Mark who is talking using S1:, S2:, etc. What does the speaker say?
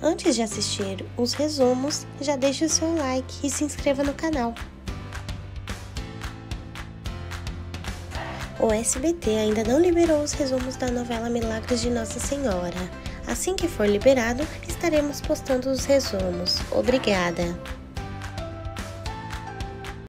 S1: Antes de assistir os resumos, já deixe o seu like e se inscreva no canal. O SBT ainda não liberou os resumos da novela Milagres de Nossa Senhora. Assim que for liberado, estaremos postando os resumos. Obrigada!